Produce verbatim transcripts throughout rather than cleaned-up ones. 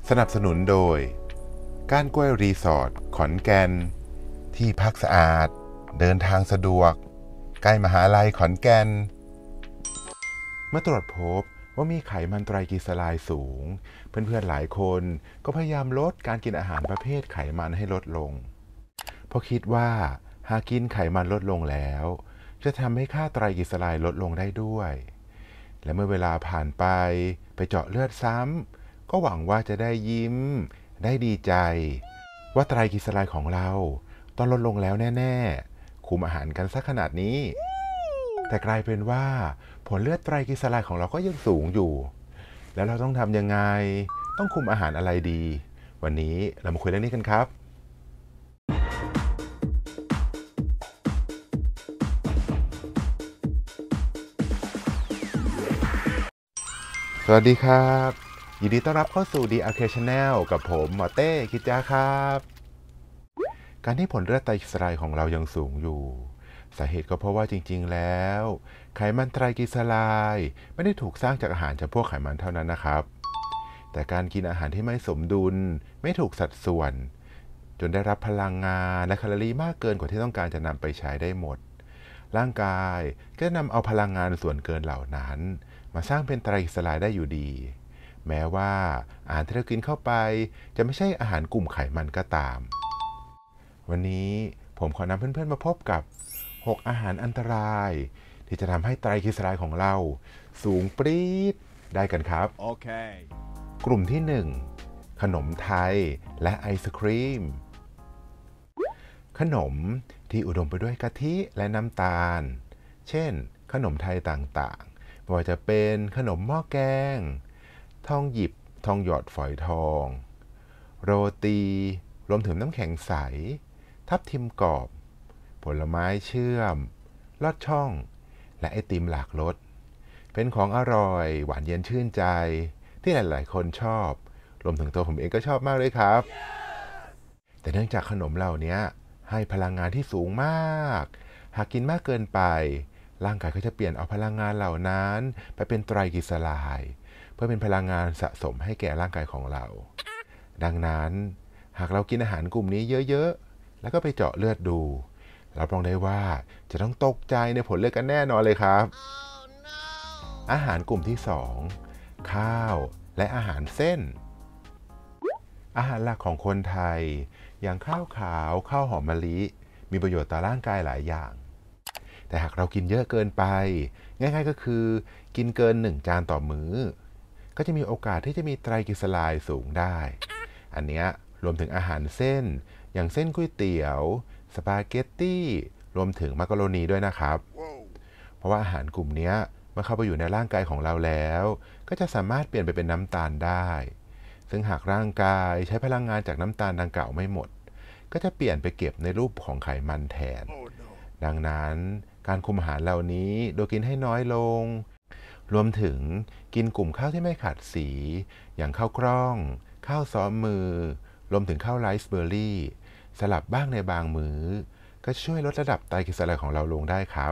สนับสนุนโดยก้านกล้วยรีสอร์ทขอนแก่นที่พักสะอาดเดินทางสะดวกใกล้มหาลัยขอนแก่นเมื่อตรวจพบว่ามีไขมันไตรกลีเซอไรด์สูงเพื่อนๆหลายคนก็พยายามลดการกินอาหารประเภทไขมันให้ลดลงเพราะคิดว่าหากกินไขมันลดลงแล้วจะทำให้ค่าไตรกลีเซอไรด์ลดลงได้ด้วยและเมื่อเวลาผ่านไปไปเจาะเลือดซ้ำก็หวังว่าจะได้ยิ้มได้ดีใจว่าไตรกลีเซอไรด์ของเราต้องลดลงแล้วแน่ๆคุมอาหารกันสักขนาดนี้แต่กลายเป็นว่าผลเลือดไตรกลีเซอไรด์ของเราก็ยังสูงอยู่แล้วเราต้องทำยังไงต้องคุมอาหารอะไรดีวันนี้เรามาคุยเรื่องนี้กันครับสวัสดีครับยินดีต้อนรับเข้าสู่ The Arcade Channel กับผมหมอเต้กิจจาครับการที่ผลเลือดไตรกลีเซอไรด์ของเรายังสูงอยู่สาเหตุก็เพราะว่าจริงๆแล้วไขมันไตรกลีเซอไรด์ไม่ได้ถูกสร้างจากอาหารจำพวกไขมันเท่านั้นนะครับแต่การกินอาหารที่ไม่สมดุลไม่ถูกสัดส่วนจนได้รับพลังงานและแคลอรี่มากเกินกว่าที่ต้องการจะนำไปใช้ได้หมดร่างกายก็จะนำเอาพลังงานส่วนเกินเหล่านั้นมาสร้างเป็นไตรกลีเซอไรด์ได้อยู่ดีแม้ว่าอาหารที่เรากินเข้าไปจะไม่ใช่อาหารกลุ่มไขมันก็ตามวันนี้ผมขอนำเพื่อนๆมาพบกับหกอาหารอันตรายที่จะทำให้ไตรกลีเซอไรด์ของเราสูงปรี๊ดได้กันครับโอเคกลุ่มที่หนึ่งขนมไทยและไอศครีมขนมที่อุดมไปด้วยกะทิและน้ำตาลเช่นขนมไทยต่างๆไม่ว่าจะเป็นขนมหม้อแกงทองหยิบทองหยอดฝอยทองโรตีรวมถึงน้ำแข็งใสทับทิมกรอบผลไม้เชื่อมลอดช่องและไอติมหลากรสเป็นของอร่อยหวานเย็นชื่นใจที่หลายๆคนชอบรวมถึงตัวผมเองก็ชอบมากเลยครับ yeah. แต่เนื่องจากขนมเหล่านี้ให้พลังงานที่สูงมากหากกินมากเกินไปร่างกายก็จะเปลี่ยนเอาพลังงานเหล่านั้นไปเป็นไตรกลีเซอไรด์เพื่อเป็นพลังงานสะสมให้แก่ร่างกายของเราดังนั้นหากเรากินอาหารกลุ่มนี้เยอะๆแล้วก็ไปเจาะเลือดดูรับรองได้ว่าจะต้องตกใจในผลเลือดกันแน่นอนเลยครับ oh, no. อาหารกลุ่มที่สองข้าวและอาหารเส้นอาหารหลักของคนไทยอย่างข้าวขาวข้าวหอมมะลิมีประโยชน์ต่อร่างกายหลายอย่างแต่หากเรากินเยอะเกินไปง่ายๆก็คือกินเกินหนึ่งจานต่อมื้อก็จะมีโอกาสที่จะมีไตรกลีเซอไรด์สูงได้อันนี้รวมถึงอาหารเส้นอย่างเส้นก๋วยเตี๋ยวสปาเกตตี้รวมถึงมักกะโรนีด้วยนะครับ wow. เพราะว่าอาหารกลุ่มนี้เมื่อเข้าไปอยู่ในร่างกายของเราแล้วก็จะสามารถเปลี่ยนไปเป็นน้ำตาลได้ซึ่งหากร่างกายใช้พลังงานจากน้ำตาลดังกล่าวไม่หมดก็จะเปลี่ยนไปเก็บในรูปของไขมันแทน oh, no. ดังนั้นการคุมอาหารเหล่านี้โดยกินให้น้อยลงรวมถึงกินกลุ่มข้าวที่ไม่ขัดสีอย่างข้าวกล้องข้าวซ้อมมือรวมถึงข้าวไรซ์เบอร์รี่สลับบ้างในบางมื้อก็ช่วยลดระดับไตรกลีเซอไรด์ของเราลงได้ครับ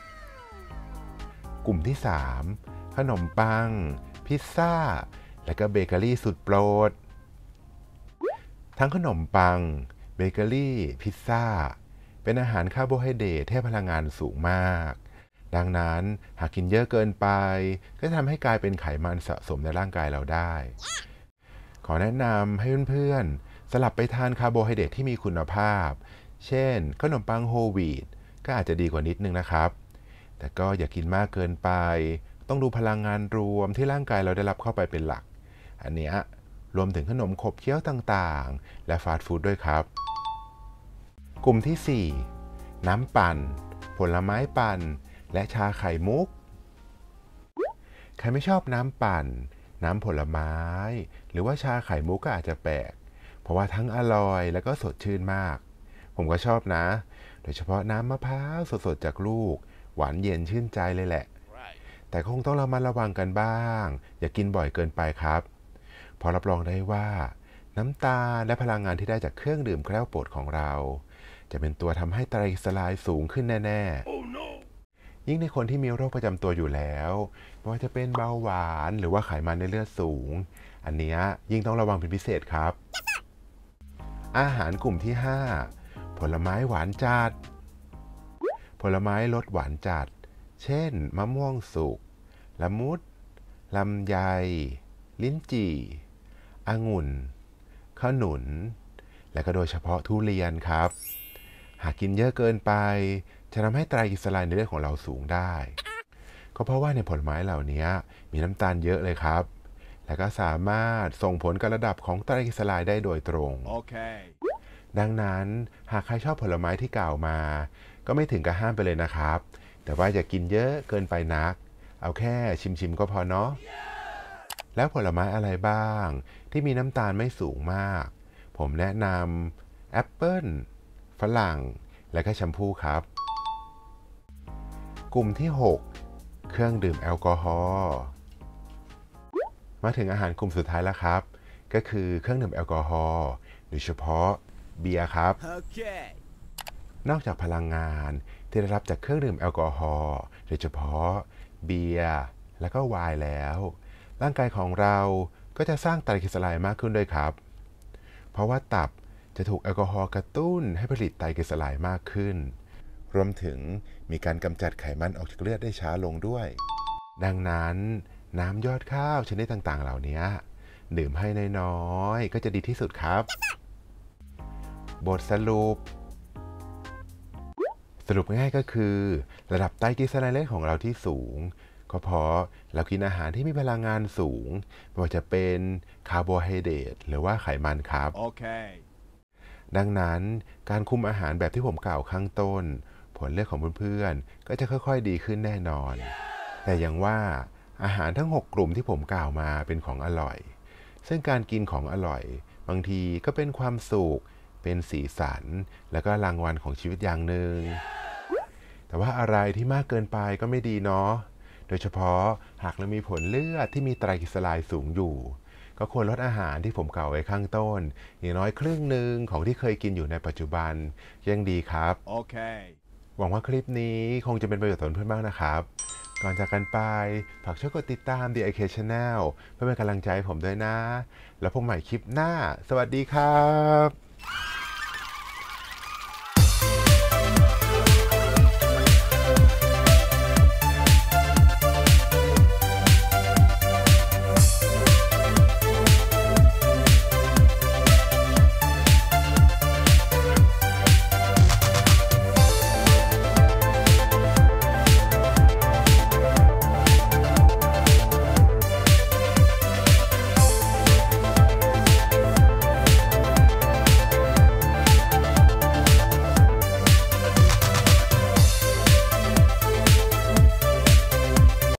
กลุ่มที่สามขนมปังพิซซ่าและก็เบเกอรี่สุดโปรดทั้งขนมปังเบเกอรี่พิซซ่าเป็นอาหารคาร์โบไฮเดรตให้พลังงานสูงมากดังนั้นหากกินเยอะเกินไปก็จะทำให้กลายเป็นไขมันสะสมในร่างกายเราได้ขอแนะนำให้เพื่อนๆสลับไปทานคาร์โบไฮเดรตที่มีคุณภาพเช่นขนมปังโฮลวีตก็อาจจะดีกว่านิดนึงนะครับแต่ก็อย่ากินมากเกินไปต้องดูพลังงานรวมที่ร่างกายเราได้รับเข้าไปเป็นหลักอันนี้รวมถึงขนมขบเคี้ยวต่างๆและฟาสต์ฟู้ดด้วยครับกลุ่มที่สี่น้ำปั่นผลไม้ปั่นและชาไข่มุกใครไม่ชอบน้ำปั่นน้ำผลไม้หรือว่าชาไข่มุกก็อาจจะแปลกเพราะว่าทั้งอร่อยและก็สดชื่นมากผมก็ชอบนะโดยเฉพาะน้ำมะพร้าวสดๆจากลูกหวานเย็นชื่นใจเลยแหละ right. แต่คงต้องระมัดระวังกันบ้างอย่ากินบ่อยเกินไปครับเพราะรับรองได้ว่าน้ำตาลและพลังงานที่ได้จากเครื่องดื่มแก้วโปรดของเราจะเป็นตัวทำให้ไตรกลีเซอไรด์สูงขึ้นแน่ๆ oh, no. ยิ่งในคนที่มีโรคประจำตัวอยู่แล้วไม่ว่าจะเป็นเบาหวานหรือว่าไขมันในเลือดสูงอันเนี้ยยิ่งต้องระวังเป็นพิเศษครับอาหารกลุ่มที่ห้าผลไม้หวานจัดผลไม้รสหวานจัดเช่นมะม่วงสุกละมุดลำไยลิ้นจี่องุ่นขนุนและก็โดยเฉพาะทุเรียนครับหากกินเยอะเกินไปจะทำให้ไตรกลีเซอไรด์ในเลือดของเราสูงได้ก็เพราะว่าในผลไม้เหล่านี้มีน้ำตาลเยอะเลยครับและก็สามารถส่งผลกับระดับของไตรกลีเซอไรด์ได้โดยตรง Okay. ดังนั้นหากใครชอบผลไม้ที่กล่าวมาก็ไม่ถึงกับห้ามไปเลยนะครับแต่ว่าอย่ากินเยอะเกินไปนักเอาแค่ชิมๆก็พอเนาะแล้วผลไม้อะไรบ้างที่มีน้ำตาลไม่สูงมากผมแนะนำแอปเปิ้ลฝรั่งและก็แชมพูครับกลุ่มที่หกเครื่องดื่มแอลกอฮอล์มาถึงอาหารกลุ่มสุดท้ายแล้วครับก็คือเครื่องดื่มแอลกอฮอล์โดยเฉพาะเบียร์ครับ Okay. นอกจากพลังงานที่ได้รับจากเครื่องดื่มแอลกอฮอล์โดยเฉพาะเบียร์และก็ไวน์แล้วร่างกายของเราก็จะสร้างไตรกลีเซอไรด์มากขึ้นด้วยครับเพราะว่าตับจะถูกแอลกอฮอล์กระตุ้นให้ผลิตไตรกลีเซอไรด์มากขึ้นรวมถึงมีการกำจัดไขมันออกจากเลือดได้ช้าลงด้วยดังนั้นน้ำยอดข้าวชนิดต่างๆเหล่านี้ดื่มให้น้อยๆก็จะดีที่สุดครับบทสรุปสรุปง่ายๆก็คือระดับไตรกลีเซอไรด์ในเลือดของเราที่สูงก็เพราะเรากินอาหารที่มีพลังงานสูงไม่ว่าจะเป็นคาร์โบไฮเดรตหรือว่าไขมันครับ Okay. ดังนั้นการคุมอาหารแบบที่ผมกล่าวข้างต้นผลเลือดของเพื่อนๆก็จะค่อยๆดีขึ้นแน่นอนแต่อย่างว่าอาหารทั้งหกกลุ่มที่ผมกล่าวมาเป็นของอร่อยซึ่งการกินของอร่อยบางทีก็เป็นความสุขเป็นสีสันและก็รางวัลของชีวิตอย่างหนึ่งแต่ว่าอะไรที่มากเกินไปก็ไม่ดีเนาะโดยเฉพาะหากเรามีผลเลือดที่มีไตรกลีเซอไรด์สูงอยู่ก็ควรลดอาหารที่ผมกล่าวไว้ข้างต้นอย่างน้อยครึ่งหนึ่งของที่เคยกินอยู่ในปัจจุบันยังดีครับ Okay. หวังว่าคลิปนี้คงจะเป็นประโยชน์ต่อเพื่อนบ้างนะครับ ก่อนจากกันไปฝากช่วยกดติดตาม The I K Channel เพื่อเป็นกำลังใจให้ผมด้วยนะ แล้วพบใหม่คลิปหน้า สวัสดีครับ